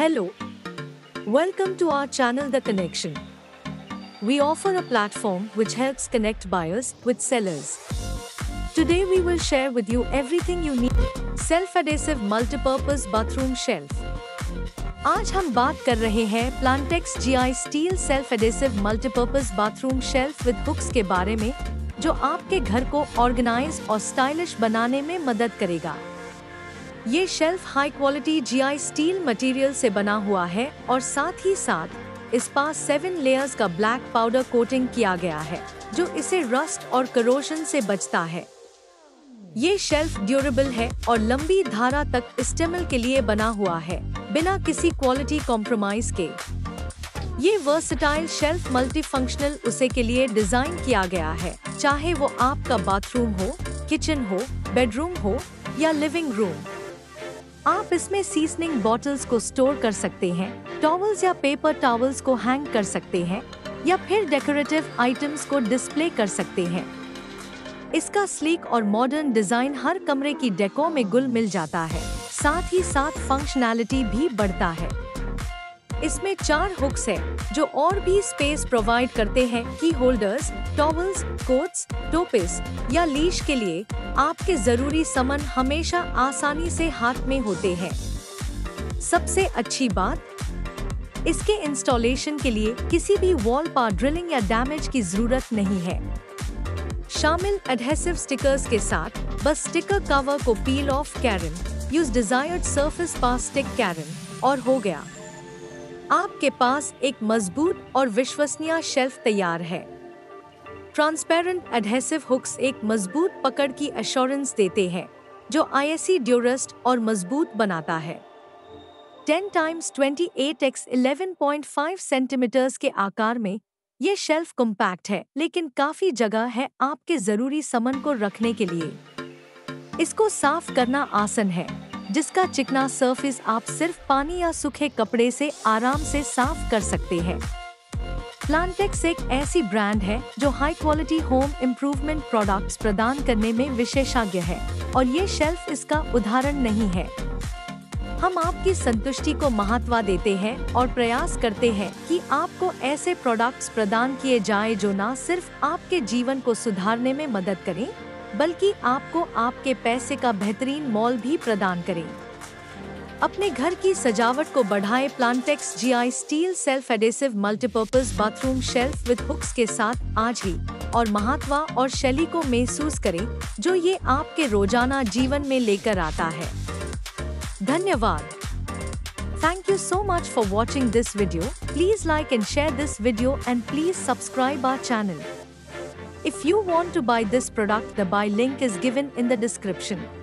Hello, welcome to our channel The Connection. We offer a platform which helps connect buyers with sellers. Today we will share with you everything you need. Self-adhesive multipurpose bathroom shelf. आज हम बात कर रहे हैं Plantex GI Steel Self-Adhesive Multipurpose Bathroom Shelf with Hooks के बारे में, जो आपके घर को ऑर्गेनाइज और स्टाइलिश बनाने में मदद करेगा। ये shelf high quality GI steel material से बना हुआ है और साथ ही साथ इस पर 7 लेयर्स का ब्लैक पाउडर कोटिंग किया गया है, जो इसे रस्ट और करोशन से बचता है। ये शेल्फ ड्यूरेबल है और लंबी धारा तक इस्तेमाल के लिए बना हुआ है, बिना किसी क्वालिटी कॉम्प्रोमाइज के। ये वर्सेटाइल शेल्फ मल्टीफंक्शनल उसे के लिए डिजाइन किया गया है, चाहे वो आपका बाथरूम हो, किचन हो, बेडरूम हो या लिविंग रूम। आप इसमें सीजनिंग बॉटल्स को स्टोर कर सकते हैं, टॉवल्स या पेपर टॉवल्स को हैंग कर सकते हैं या फिर डेकोरेटिव आइटम्स को डिस्प्ले कर सकते हैं। इसका स्लीक और मॉडर्न डिजाइन हर कमरे की डेको में घुल मिल जाता है, साथ ही साथ फंक्शनैलिटी भी बढ़ता है। इसमें 4 हुक्स हैं, जो और भी स्पेस प्रोवाइड करते हैं। की होल्डर्स, टॉवल्स, कोट्स, टोपिस या लीश के लिए आपके जरूरी सामान हमेशा आसानी से हाथ में होते हैं। सबसे अच्छी बात, इसके इंस्टॉलेशन के लिए किसी भी वॉल पर ड्रिलिंग या डैमेज की जरूरत नहीं है। शामिल एडहेसिव स्टिकर्स के साथ बस स्टिकर कवर को पील ऑफ करें, यूज डिजायर्ड सरफेस पर स्टिक करें और हो गया। आपके पास एक मजबूत और विश्वसनीय शेल्फ तैयार है। ट्रांसपेरेंट एडहेसिव हुक्स एक मजबूत पकड़ की एश्योरेंस देते हैं, जो ISE ड्यूरेस्ट और मजबूत बनाता है। 10x28x 11.5 सेंटीमीटर्स के आकार में ये शेल्फ कॉम्पैक्ट है, लेकिन काफी जगह है आपके जरूरी सामान को रखने के लिए। इसको साफ करना आसान है, जिसका चिकना सरफेस आप सिर्फ पानी या सूखे कपड़े से आराम से साफ कर सकते हैं। प्लांटेक्स एक ऐसी ब्रांड है जो high quality home improvement products प्रदान करने में विशेषज्ञ है, और ये शेल्फ इसका उदाहरण नहीं है। हम आपकी संतुष्टि को महत्व देते हैं और प्रयास करते हैं कि आपको ऐसे प्रोडक्ट्स प्रदान किए जाएं जो न सिर्फ आपके जीवन को सुधारने में मदद करें, बल्कि आपको आपके पैसे का बेहतरीन मोल भी प्रदान करें। अपने घर की सजावट को बढ़ाएं Plantex GI steel self adhesive multipurpose bathroom shelf with hooks के साथ आज ही, और महत्व और शैली को महसूस करें जो ये आपके रोजाना जीवन में लेकर आता है। धन्यवाद। Thank you so much for watching this video. Please like and share this video and please subscribe our channel. If you want to buy this product, the buy link is given in the description.